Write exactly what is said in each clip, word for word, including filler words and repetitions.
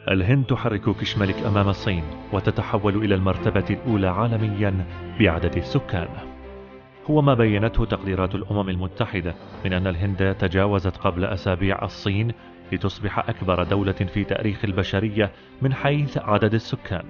الهند تحرك كشملك أمام الصين وتتحول إلى المرتبة الأولى عالميا بعدد السكان. هو ما بينته تقديرات الأمم المتحدة من أن الهند تجاوزت قبل أسابيع الصين لتصبح أكبر دولة في تاريخ البشرية من حيث عدد السكان.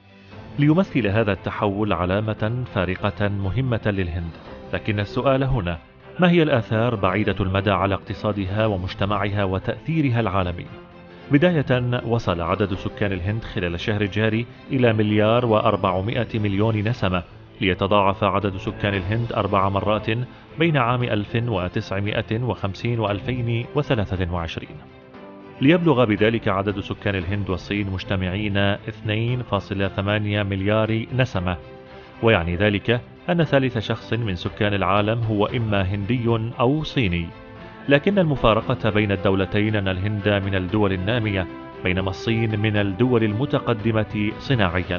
ليمثل هذا التحول علامة فارقة مهمة للهند، لكن السؤال هنا: ما هي الآثار بعيدة المدى على اقتصادها ومجتمعها وتأثيرها العالمي؟ بداية، وصل عدد سكان الهند خلال الشهر الجاري إلى مليار وأربعمائة مليون نسمة، ليتضاعف عدد سكان الهند أربع مرات بين عام ألف وتسعمائة وخمسين وألفين وثلاثة وعشرين، ليبلغ بذلك عدد سكان الهند والصين مجتمعين اثنين فاصلة ثمانية مليار نسمة. ويعني ذلك أن ثالث شخص من سكان العالم هو إما هندي أو صيني. لكن المفارقة بين الدولتين أن الهند من الدول النامية، بينما الصين من الدول المتقدمة صناعيا.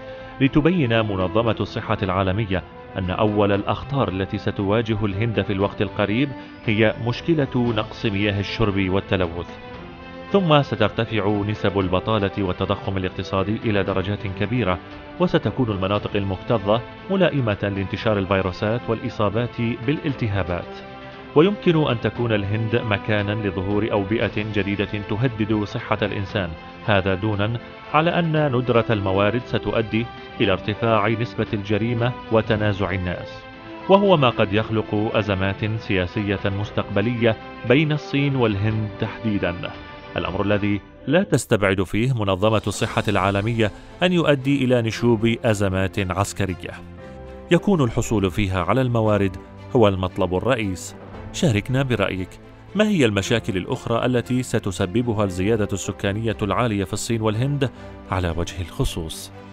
لتبين منظمة الصحة العالمية أن أول الأخطار التي ستواجه الهند في الوقت القريب هي مشكلة نقص مياه الشرب والتلوث، ثم سترتفع نسب البطالة والتضخم الاقتصادي إلى درجات كبيرة، وستكون المناطق المكتظة ملائمة لانتشار الفيروسات والإصابات بالالتهابات. ويمكن أن تكون الهند مكانا لظهور أوبئة جديدة تهدد صحة الإنسان، هذا دونا على أن ندرة الموارد ستؤدي إلى ارتفاع نسبة الجريمة وتنازع الناس، وهو ما قد يخلق أزمات سياسية مستقبلية بين الصين والهند تحديدا، الأمر الذي لا تستبعد فيه منظمة الصحة العالمية أن يؤدي إلى نشوب أزمات عسكرية يكون الحصول فيها على الموارد هو المطلب الرئيس. شاركنا برأيك، ما هي المشاكل الأخرى التي ستسببها الزيادة السكانية العالية في الصين والهند على وجه الخصوص؟